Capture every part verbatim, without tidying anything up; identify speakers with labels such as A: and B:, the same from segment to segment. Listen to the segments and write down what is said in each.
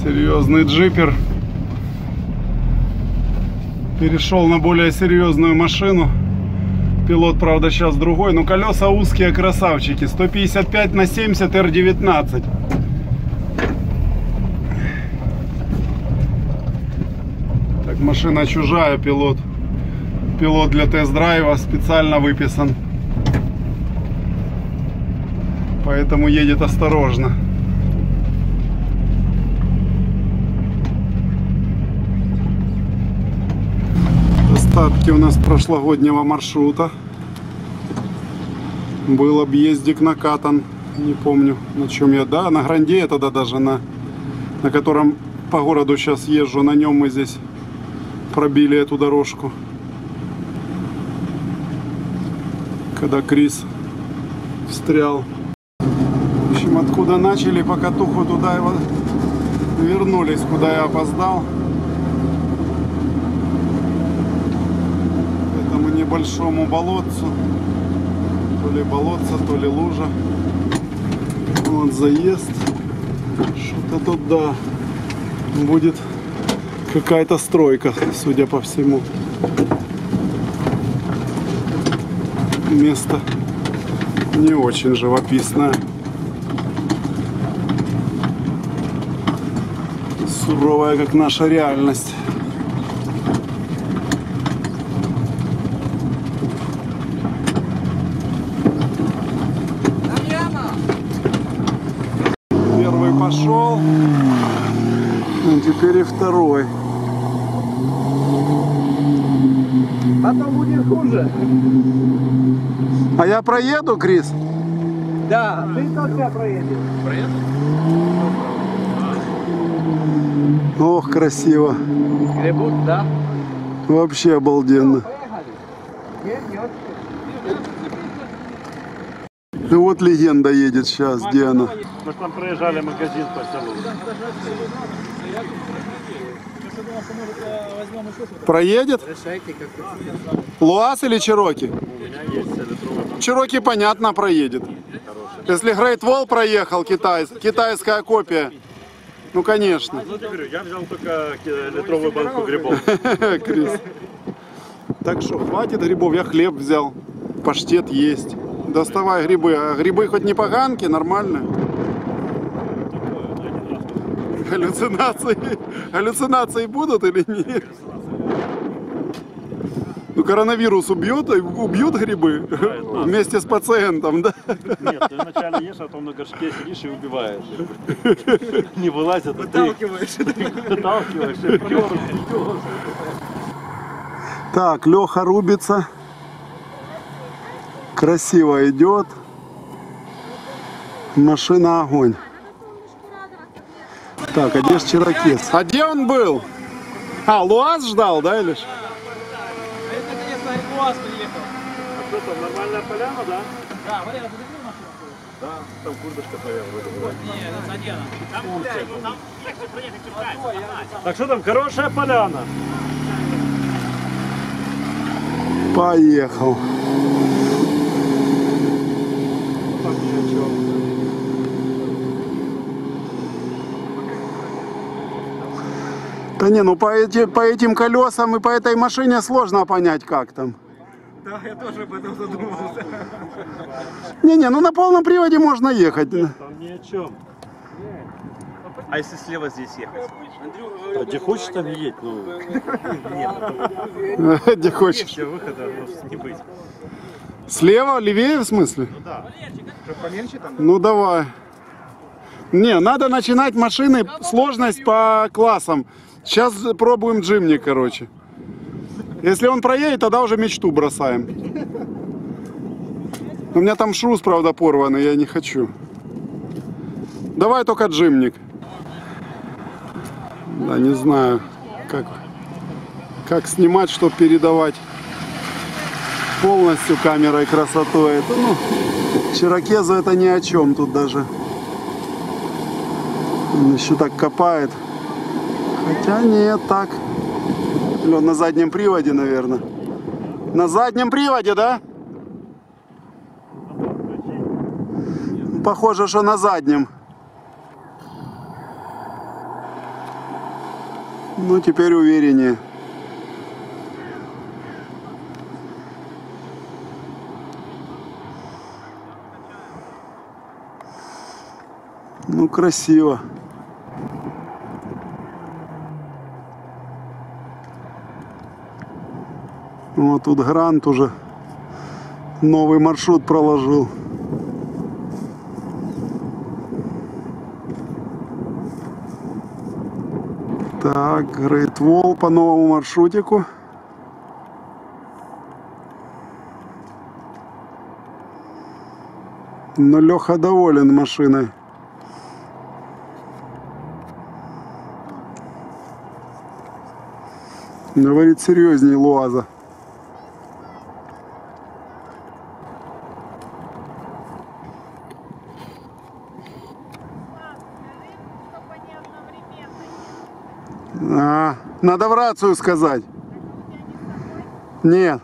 A: Серьезный джипер. Перешел на более серьезную машину. Пилот, правда, сейчас другой, но колеса узкие, красавчики. сто пятьдесят пять на семьдесят эр девятнадцать. Так, машина чужая, пилот. Пилот для тест-драйва специально выписан. Поэтому едет осторожно. Остатки у нас прошлогоднего маршрута. Был объездик накатан. Не помню, на чем я. Да, на Гранде я тогда даже на, на котором по городу сейчас езжу. На нем мы здесь пробили эту дорожку. Когда Крис встрял. В общем, откуда начали по Катуху, туда его вернулись, куда я опоздал. Этому небольшому болотцу. То ли болотца, то ли лужа. Вот заезд. Что-то тут, да, будет какая-то стройка, судя по всему. Место не очень живописное. Суровая, как наша реальность. Первый пошел, а теперь и второй.
B: Потом будет хуже.
A: А я проеду, Крис?
B: Да, ты только проедешь. Проедешь?
A: Ох, красиво.
B: Гребут, да?
A: Вообще обалденно. Ну вот легенда едет сейчас, где она?
C: Мы там проезжали магазин по селу.
A: Проедет? Луаз или Чироки?
C: У меня есть литровый.
A: Чироки, понятно, проедет. Если Great Wall проехал, китай, китайская копия, ну конечно.
C: Ну, я говорю, я взял только литровую банку грибов.
A: Крис. Так что хватит грибов, я хлеб взял, паштет есть. Доставай грибы, а грибы хоть не поганки, нормально. Галлюцинации, галлюцинации будут или нет? Ну, коронавирус убьет, убьют грибы вместе с пациентом, да?
C: Нет, ты вначале ешь, а потом на горшке сидишь и убиваешь. Не вылазят.
B: Выталкиваешь.
C: Выталкиваешь и пьешь.
A: Так, Леха рубится. Красиво идет. Машина огонь. Так, а где ж Чирокез? А где он был? А, Луаз ждал, да, или что?
B: Это, конечно, Луаз приехал.
C: А что там, нормальная поляна, да?
B: Да, Валера, ты видел машину?
C: Да, там курточка твоя вроде была.
B: Не, задена.
C: Так что там, хорошая поляна?
A: Поехал. Да не, ну по, эти, по этим колесам и по этой машине сложно понять, как там.
B: Да, я тоже об этом задумался.
A: Не-не, ну на полном приводе можно ехать.
C: Там ни о чем.
B: А если слева здесь ехать?
C: А где хочешь, там едь. Ну, нет,
A: Где хочешь.
C: все выхода может не быть.
A: Слева, левее в смысле?
C: Ну да.
B: Поменьше там?
A: Ну давай. Не, надо начинать машины, сложность по классам. Сейчас пробуем джимник, короче. Если он проедет, тогда уже мечту бросаем. У меня там шрус, правда, порванный, я не хочу. Давай только джимник. Да, не знаю, как, как снимать, чтобы передавать полностью камерой красоту. Это, ну, Чирокезу это ни о чем тут даже. Он еще так копает. Хотя нет, так. Или он на заднем приводе, наверное. На заднем приводе, да? Похоже, что на заднем. Ну, теперь увереннее. Ну, красиво. Вот тут Грант уже новый маршрут проложил. Так, Great Wall по новому маршрутику. Но Леха доволен машиной. Говорит, серьезнее Луаза. А, надо в рацию сказать. Нет.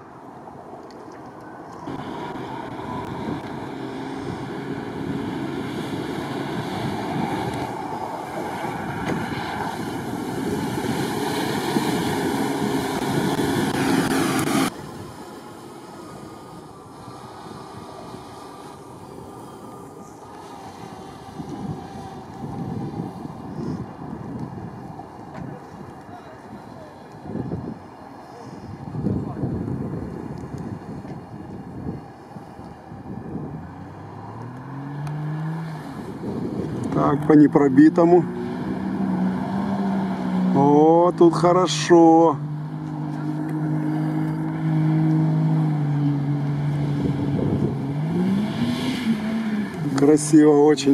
A: Так, по непробитому. О, тут хорошо. Красиво очень.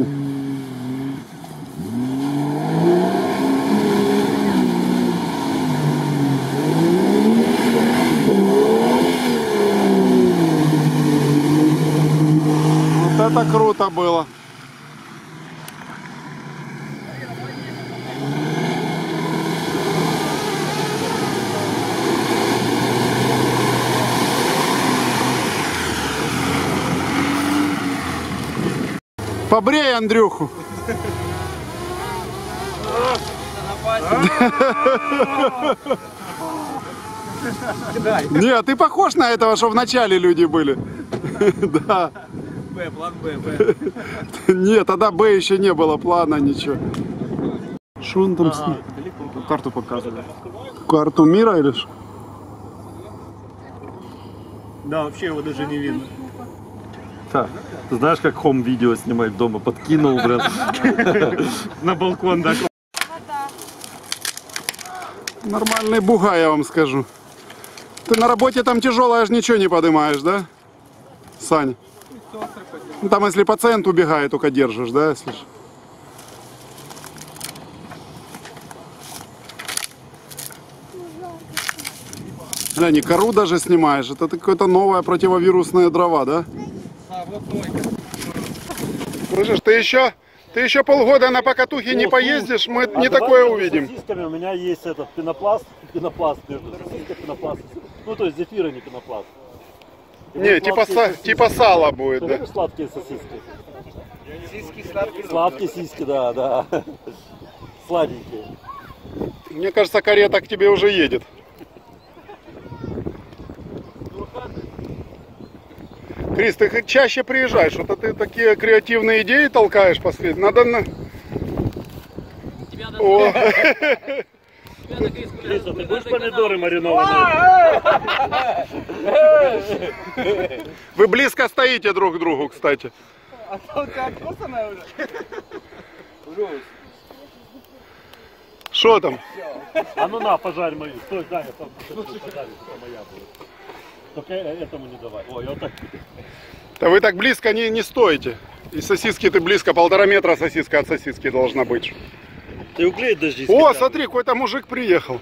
A: Вот это круто было. Побрей Андрюху. Нет, ты похож на этого, что в начале люди были. Да.
B: Б, план Б, Б.
A: Нет, тогда Б еще не было плана, ничего. Что он там снимает?
B: Карту показывает.
A: Карту мира или что?
B: Да, вообще его даже не видно.
C: Так, ты знаешь, как хом-видео снимать дома? Подкинул, блин.
B: На балкон, да.
A: Нормальный буга, я вам скажу. Ты на работе там тяжелое, аж ничего не поднимаешь, да? Сань? Ну там если пациент убегает, только держишь, да, если ж. Бля, не кору даже снимаешь, это какое-то новое противовирусное дрова, да? Слышишь, ты еще, ты еще полгода на покатухе не поездишь, мы
C: А
A: не
C: давай
A: такое
C: между
A: увидим.
C: сосисками у меня есть этот пенопласт, пенопласт между сосиской, пенопласт. Ну то есть зефир, а не пенопласт. И
A: Не,
C: вот
A: типа,
C: сладкие
A: са-
C: сосиски.
A: типа сала будет,
C: Ты
A: да?
C: любишь сладкие сосиски? Сладкие сиськи, да, да. Сладенькие.
A: Мне кажется, карета к тебе уже едет. Крис, ты хоть чаще приезжаешь, что-то ты такие креативные идеи толкаешь последние. Надо на... О.
C: Криса, ты будешь помидоры маринованные?
A: Вы близко стоите друг к другу, кстати.
B: А то у тебя откусанная уже?
A: Что там?
C: А ну на, пожарь мою. Стой, дай, я там пожарю, что моя будет. Только этому не давай. Ой, вот так.
A: Да вы так близко не, не стоите. И сосиски ты близко, полтора метра сосиска от сосиски должна быть.
C: Ты углей дожди.
A: О, смотри, какой-то мужик приехал.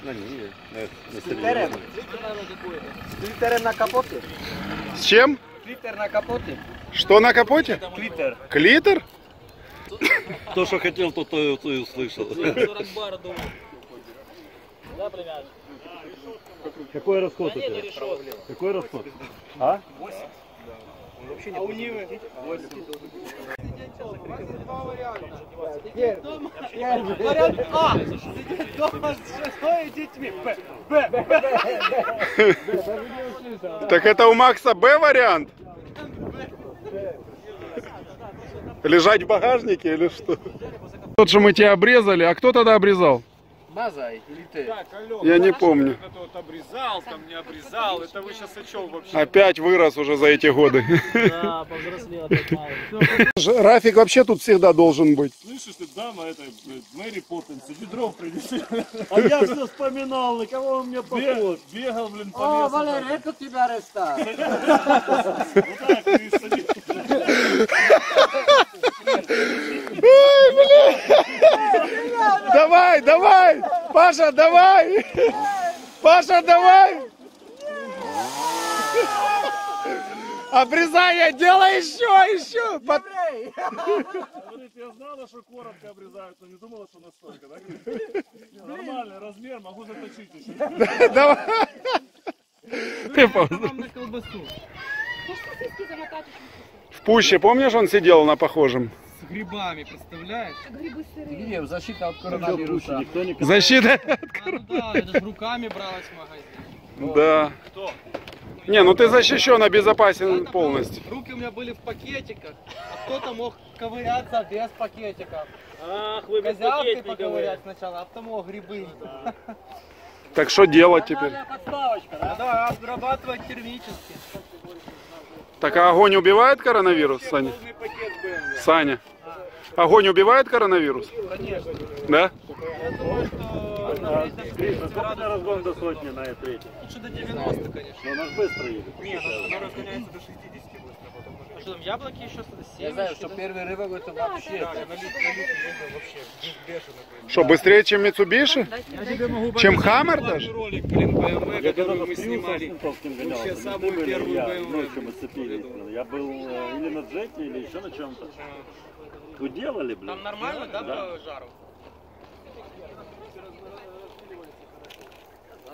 B: Клитер на капоте?
A: С чем?
B: Клитер на капоте?
A: Что на капоте?
B: Клитер.
A: Клитер?
C: То, что хотел, то, то, то и услышал.
D: сорок бар, думаю. Да, племянник?
C: Какой расход у тебя? Какой расход? А?
B: А у Нивы?
D: Вариант А. Сидеть дома с женой и детьми. Б. Б.
A: Так это у Макса Б вариант? Лежать в багажнике или что? Тот, что мы тебя обрезали, а кто тогда обрезал?
D: Мазай или ты?
A: Я не помню.
E: Это вот обрезал, там не обрезал. Это вы сейчас о чем вообще?
A: Опять вырос уже за эти годы.
D: Да, повзрослел так мало.
A: Рафик вообще тут всегда должен быть.
C: Слышишь, ты дама этой, блядь, Мэри Поппинс, иди дров принеси. А я все вспоминал, на кого он мне похож. Бегал, блин, по
D: О,
C: лесу.
D: Валерий, это тебя арестат.
C: Вот так, ты садись.
A: Давай, давай! Паша, давай! Паша, давай! Обрезание, делай еще, еще! Под-
C: Говорит, я знала, что коротко обрезаются, не думала, что настолько, да? Нормальный размер, могу заточить еще.
A: Давай! Ты пол-
D: Нам на колбасу.
A: В пуще, помнишь, он сидел на похожем?
D: С грибами, представляешь?
F: Гриб, защита от коронавируса.
C: Никто не
A: Защита?
D: А, ну да, это ж руками бралась в магазин.
A: Да. Не, ну ты защищен, обезопасен полностью.
D: Руки у меня были в пакетиках, а кто-то мог ковыряться без пакетиков.
B: Ах, вы без
D: Козявкой
B: пакетника,
D: поковырять сначала, а потом о, грибы.
A: Так что делать теперь?
D: Подставочка, да? Да, обрабатывать термически.
A: Так а огонь убивает коронавирус, Саня? Саня, огонь убивает коронавирус?
D: Конечно.
A: Да?
D: Я думаю, что...
C: Крис, а сколько ты разгон до сотни на Е три?
D: Лучше до девяноста, конечно.
C: Но у нас быстро едет.
D: Нет, она разгоняется до шестидесяти быстро. Потом... А что там, яблоки еще до семь?
F: Я знаю, что первый рывок это вообще.
D: Да, я налить, налить можно вообще бешено.
A: Что, быстрее, чем Mitsubishi?
D: Я тебе могу
A: Чем Хаммер даже?
E: Ролик, блин, бэ эм вэ,
C: Я
E: который
C: когда-то
E: мы
C: с Приусом
E: снимали.
C: Ментовским гонялся.
E: Вообще
C: Мы
E: самую
C: были,
E: первую
C: я,
E: бэ эм вэ.
C: ночью мы цепились, блин. Я был э, или на джете, или еще на чем-то. Вы делали, блин?
D: Там нормально, да,
C: Да.
D: по жару?